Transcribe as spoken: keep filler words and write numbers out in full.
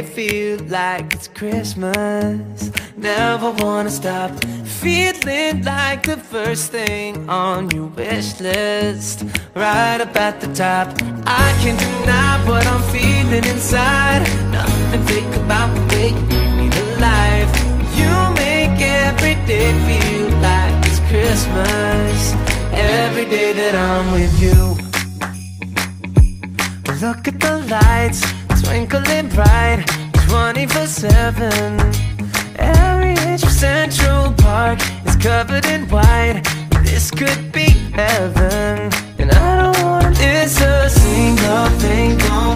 day feel like it's Christmas. Never wanna stop feeling like the first thing on your wish list, right up at the top. I can't deny what I'm feeling inside. Nothing fake about the way you bring me to life. You make every day feel like it's Christmas. Every day that I'm with you. Look at the lights, twinkling bright, twenty-four seven. Every inch of Central Park is covered in white. This could be heaven, and I don't wanna miss a single thing. Don't